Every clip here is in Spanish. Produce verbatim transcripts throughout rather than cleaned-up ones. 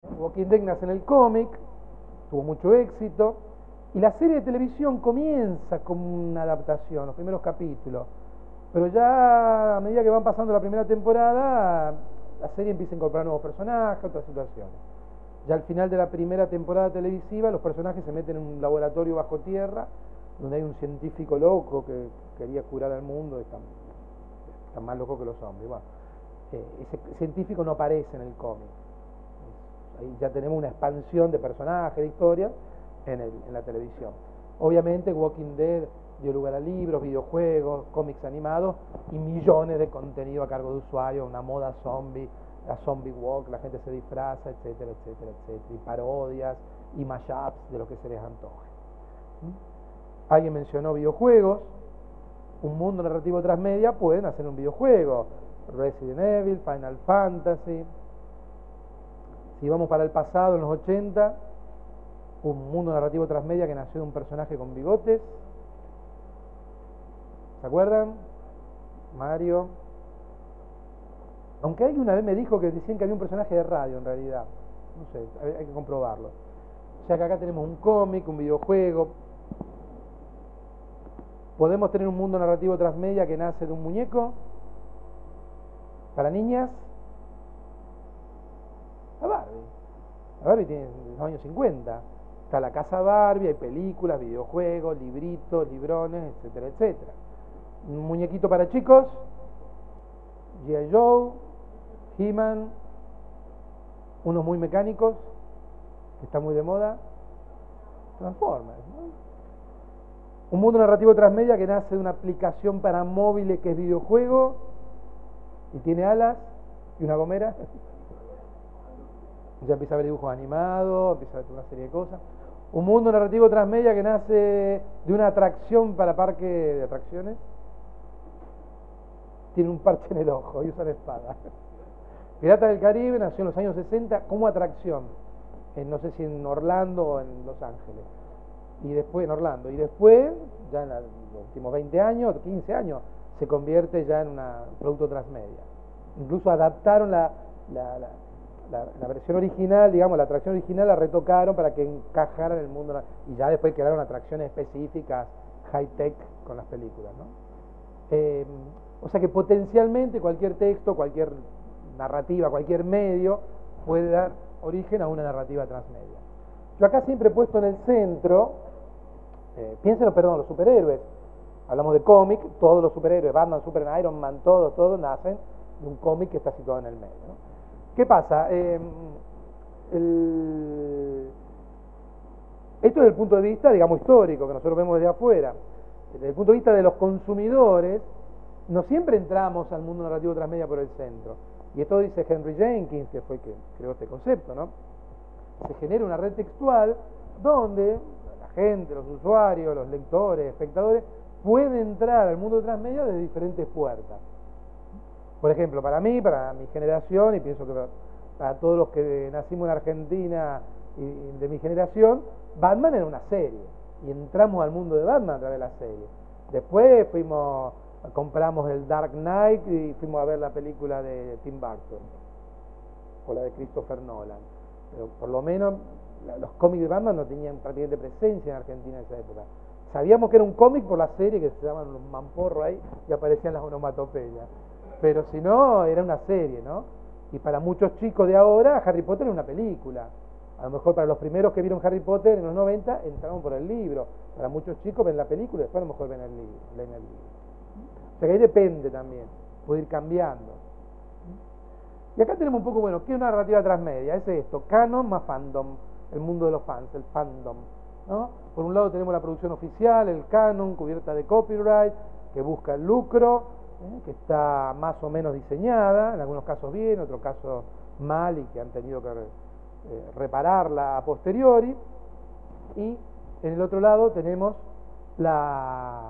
Walking Dead nace en el cómic, tuvo mucho éxito, y la serie de televisión comienza como una adaptación, los primeros capítulos, pero ya a medida que van pasando la primera temporada, la serie empieza a incorporar nuevos personajes, otras situaciones. Ya al final de la primera temporada televisiva, los personajes se meten en un laboratorio bajo tierra, donde hay un científico loco que quería curar al mundo, está, está más loco que los hombres. Bueno, eh, ese científico no aparece en el cómic. Ahí ya tenemos una expansión de personajes, de historias en, el, en la televisión. Obviamente Walking Dead dio lugar a libros, videojuegos, cómics animados y millones de contenido a cargo de usuarios, una moda zombie, la zombie walk, la gente se disfraza, etcétera, etcétera, etcétera, y parodias y mashups de lo que se les antoje. ¿Mm? Alguien mencionó videojuegos, un mundo narrativo transmedia, pueden hacer un videojuego, Resident Evil, Final Fantasy. Si vamos para el pasado, en los ochenta, un mundo narrativo transmedia que nació de un personaje con bigotes. ¿Se acuerdan? Mario. Aunque alguien una vez me dijo que decían que había un personaje de radio en realidad. No sé, hay que comprobarlo. O sea que acá tenemos un cómic, un videojuego. Podemos tener un mundo narrativo transmedia que nace de un muñeco para niñas. La Barbie. La Barbie tiene los años cincuenta. Está la casa Barbie, hay películas, videojuegos, libritos, librones, etcétera, etcétera. Un muñequito para chicos, G I Joe, He-Man, unos muy mecánicos, que está muy de moda, Transformers, ¿no? Un mundo narrativo transmedia que nace de una aplicación para móviles que es videojuego y tiene alas y una gomera. Ya empieza a ver dibujos animados, empieza a ver una serie de cosas. Un mundo narrativo transmedia que nace de una atracción para parque de atracciones. Tiene un parche en el ojo y usa la espada. Piratas del Caribe nació en los años sesenta como atracción, en, no sé si en Orlando o en Los Ángeles. Y después en Orlando. Y después, ya en los últimos veinte años, quince años, se convierte ya en un producto transmedia. Incluso adaptaron la, la, la La, la versión original, digamos, la atracción original la retocaron para que encajara en el mundo, y ya después crearon atracciones específicas, high-tech, con las películas, ¿no? Eh, o sea que potencialmente cualquier texto, cualquier narrativa, cualquier medio puede dar origen a una narrativa transmedia. Yo acá siempre he puesto en el centro, eh, piénsenlo, perdón, los superhéroes. Hablamos de cómic, todos los superhéroes, Batman, Superman, Iron Man, todos, todos nacen de un cómic que está situado en el medio, ¿no? ¿Qué pasa? Eh, el... Esto desde el punto de vista, digamos, histórico, que nosotros vemos desde afuera. Desde el punto de vista de los consumidores, no siempre entramos al mundo narrativo transmedia por el centro. Y esto dice Henry Jenkins, que fue el que creó este concepto, ¿no? Se genera una red textual donde la gente, los usuarios, los lectores, espectadores, pueden entrar al mundo transmedia desde diferentes puertas. Por ejemplo, para mí, para mi generación, y pienso que para todos los que nacimos en Argentina y de mi generación, Batman era una serie. Y entramos al mundo de Batman a través de la serie. Después fuimos, compramos el Dark Knight y fuimos a ver la película de Tim Burton, o la de Christopher Nolan. Pero por lo menos los cómics de Batman no tenían prácticamente presencia en Argentina en esa época. Sabíamos que era un cómic por la serie que se llamaban los mamporros ahí y aparecían las onomatopeyas. Pero si no, era una serie, ¿no? Y para muchos chicos de ahora, Harry Potter es una película. A lo mejor para los primeros que vieron Harry Potter en los noventa, entraron por el libro. Para muchos chicos ven la película y después a lo mejor ven el libro, leen el libro. O sea que ahí depende también, puede ir cambiando. Y acá tenemos un poco, bueno, ¿qué es una narrativa transmedia? Es esto, canon más fandom, el mundo de los fans, el fandom, ¿no? Por un lado tenemos la producción oficial, el canon, cubierta de copyright, que busca el lucro, ¿eh? Que está más o menos diseñada, en algunos casos bien, en otros casos mal, y que han tenido que eh, repararla a posteriori. Y en el otro lado tenemos la,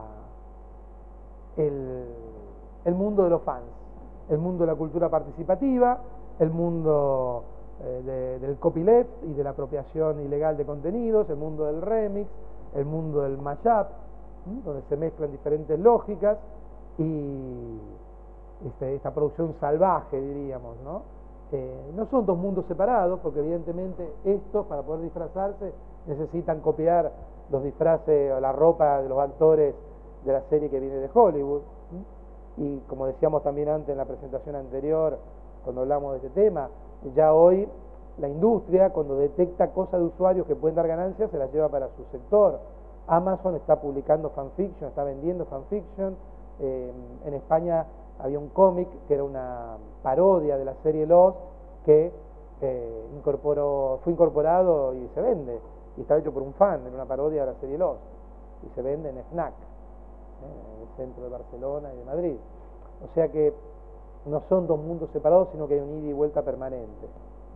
el, el mundo de los fans, el mundo de la cultura participativa, el mundo eh, de, del copyleft y de la apropiación ilegal de contenidos, el mundo del remix, el mundo del mashup, ¿sí? Donde se mezclan diferentes lógicas y este, esta producción salvaje, diríamos, ¿no? Eh, no son dos mundos separados, porque evidentemente estos, para poder disfrazarse, necesitan copiar los disfraces o la ropa de los actores de la serie que viene de Hollywood. ¿sí? Y como decíamos también antes en la presentación anterior, cuando hablamos de este tema, ya hoy la industria, cuando detecta cosas de usuarios que pueden dar ganancias, se las lleva para su sector. Amazon está publicando fanfiction, está vendiendo fanfiction. Eh, en España había un cómic que era una parodia de la serie Lost que eh, incorporó, fue incorporado y se vende, y está hecho por un fan, era una parodia de la serie Lost, y se vende en Fnac, eh, en el centro de Barcelona y de Madrid. O sea que no son dos mundos separados, sino que hay un ida y vuelta permanente.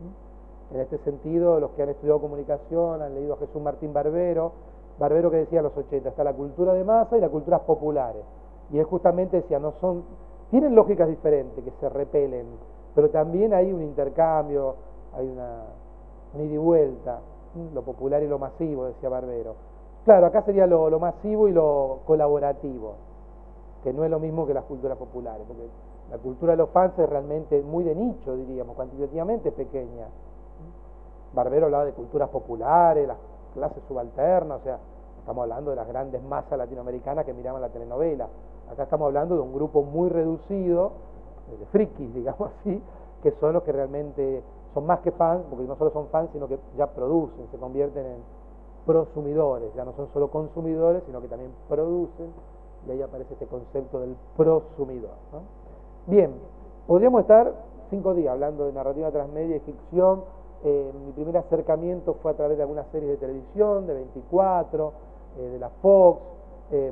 En este sentido, los que han estudiado comunicación, han leído a Jesús Martín Barbero, Barbero que decía en los ochenta, está la cultura de masa y las culturas populares. Y él justamente decía, no son, tienen lógicas diferentes, que se repelen, pero también hay un intercambio, hay una, una ida y vuelta, lo popular y lo masivo, decía Barbero. Claro, acá sería lo, lo masivo y lo colaborativo, que no es lo mismo que las culturas populares, porque la cultura de los fans es realmente muy de nicho, diríamos, cuantitativamente pequeña. Barbero hablaba de culturas populares, las clases subalternas, o sea, estamos hablando de las grandes masas latinoamericanas que miraban la telenovela. Acá estamos hablando de un grupo muy reducido, de frikis, digamos así, que son los que realmente son más que fans, porque no solo son fans, sino que ya producen, se convierten en prosumidores, ya no son solo consumidores, sino que también producen, y ahí aparece este concepto del prosumidor, ¿no? Bien, podríamos estar cinco días hablando de narrativa transmedia y ficción. Eh, mi primer acercamiento fue a través de algunas series de televisión, de veinticuatro, eh, de la Fox, eh,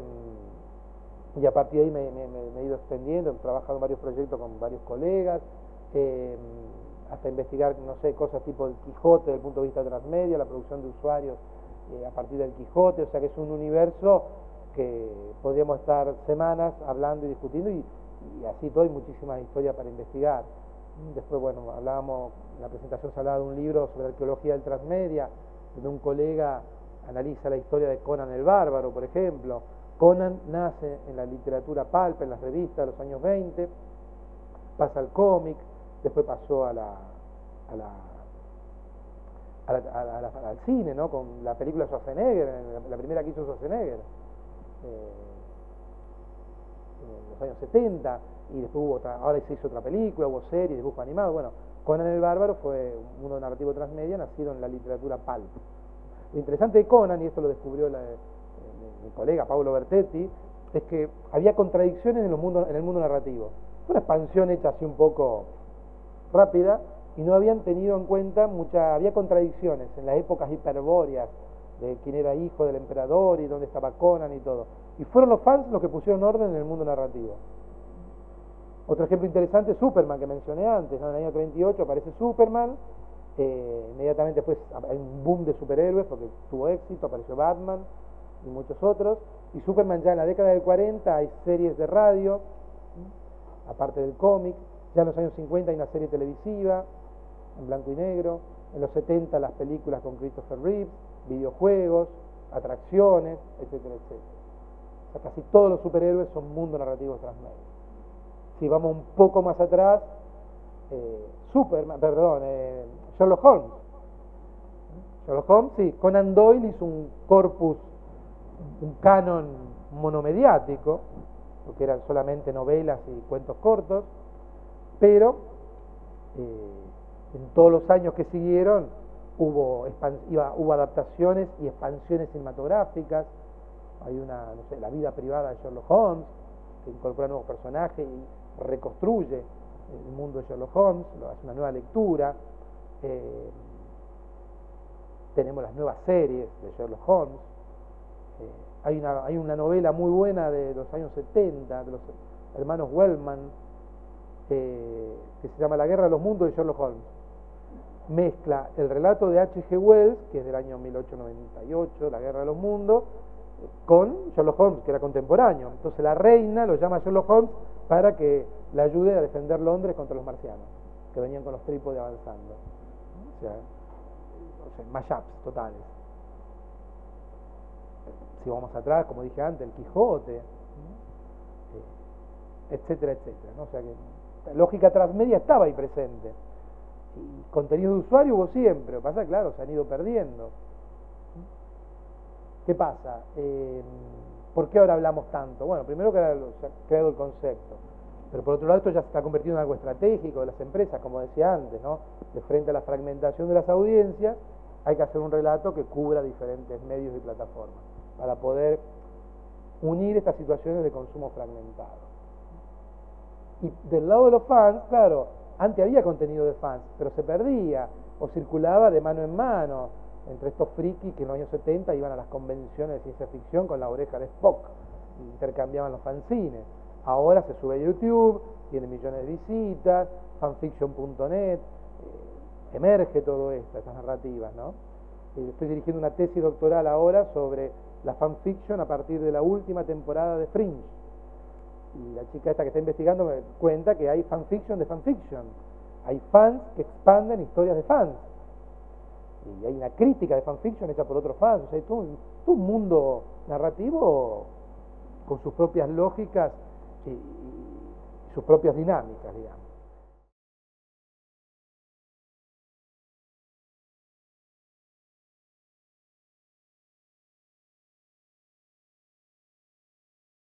y a partir de ahí me, me, me he ido extendiendo, he trabajado en varios proyectos con varios colegas, eh, hasta investigar, no sé, cosas tipo el Quijote desde el punto de vista transmedia, la producción de usuarios eh, a partir del Quijote, o sea que es un universo que podríamos estar semanas hablando y discutiendo, y, y así todo, hay muchísimas historias para investigar. Después, bueno, hablábamos, en la presentación se hablaba de un libro sobre arqueología del transmedia, donde un colega analiza la historia de Conan el Bárbaro, por ejemplo. Conan nace en la literatura pulp, en las revistas de los años veinte, pasa al cómic, después pasó a la, a la, a la, a la, al cine, ¿no? Con la película Schwarzenegger, la, la primera que hizo Schwarzenegger, eh, en los años setenta, y después hubo otra, ahora se hizo otra película, hubo series, dibujo animado. Bueno, Conan el Bárbaro fue un mundo narrativo transmedia nacido en la literatura pulp. Lo interesante de Conan, y esto lo descubrió la, mi colega Paolo Bertetti, es que había contradicciones en, los mundos, en el mundo narrativo. Fue una expansión hecha así un poco rápida, y no habían tenido en cuenta mucha, había contradicciones en las épocas hiperbóreas de quién era hijo del emperador y dónde estaba Conan y todo. Y fueron los fans los que pusieron orden en el mundo narrativo. Otro ejemplo interesante es Superman, que mencioné antes, ¿no? En el año treinta y ocho aparece Superman, eh, inmediatamente después hay un boom de superhéroes porque tuvo éxito, apareció Batman y muchos otros, y Superman ya en la década del cuarenta hay series de radio, ¿sí? Aparte del cómic, ya en los años cincuenta hay una serie televisiva, en blanco y negro, en los setenta las películas con Christopher Reeves, videojuegos, atracciones, etcétera, etcétera. O sea, casi todos los superhéroes son mundos narrativos transmedia. Si vamos un poco más atrás, eh, Superman, perdón, eh, Sherlock Holmes. Sherlock Holmes, sí, Conan Doyle hizo un corpus, un canon monomediático, porque eran solamente novelas y cuentos cortos, pero eh, en todos los años que siguieron hubo, iba, hubo adaptaciones y expansiones cinematográficas. Hay una, no sé, la vida privada de Sherlock Holmes, que incorpora nuevos personajes y reconstruye el mundo de Sherlock Holmes, lo hace una nueva lectura. Eh, tenemos las nuevas series de Sherlock Holmes. Eh, hay, una, hay una novela muy buena de los años setenta, de los hermanos Wellman, eh, que se llama La Guerra de los Mundos de Sherlock Holmes. Mezcla el relato de H G Wells, que es del año mil ochocientos noventa y ocho, La Guerra de los Mundos, con Sherlock Holmes, que era contemporáneo. Entonces la reina lo llama a Sherlock Holmes para que le ayude a defender Londres contra los marcianos, que venían con los trípodes avanzando. O sea, o sea mashups totales. Si vamos atrás, como dije antes, el Quijote, etcétera, etcétera, ¿no? O sea que la lógica transmedia estaba ahí presente. Y contenido de usuario hubo siempre, lo que pasa, claro, se han ido perdiendo. ¿Qué pasa? Eh, ¿Por qué ahora hablamos tanto? Bueno, primero que ahora se ha creado el concepto, pero por otro lado esto ya se está convirtiendo en algo estratégico de las empresas, como decía antes, ¿no? De frente a la fragmentación de las audiencias, hay que hacer un relato que cubra diferentes medios y plataformas, para poder unir estas situaciones de consumo fragmentado. Y del lado de los fans, claro, antes había contenido de fans, pero se perdía o circulaba de mano en mano entre estos frikis que en los años setenta iban a las convenciones de ciencia ficción con la oreja de Spock y intercambiaban los fanzines. Ahora se sube a YouTube, tiene millones de visitas, fanfiction punto net, eh, emerge todo esto, estas narrativas, ¿no? Eh, estoy dirigiendo una tesis doctoral ahora sobre la fanfiction a partir de la última temporada de Fringe. Y la chica esta que está investigando me cuenta que hay fanfiction de fanfiction. Hay fans que expanden historias de fans. Y hay una crítica de fanfiction hecha por otros fans. O sea, hay todo un, todo un mundo narrativo con sus propias lógicas y, y sus propias dinámicas, digamos.